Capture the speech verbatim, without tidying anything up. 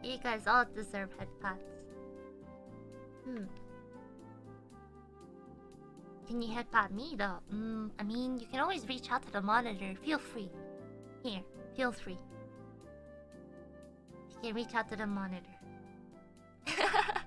You guys all deserve head pats. Hmm. Can you head pat me though? Mm, I mean, you can always reach out to the monitor. Feel free. Here, feel free. You can reach out to the monitor.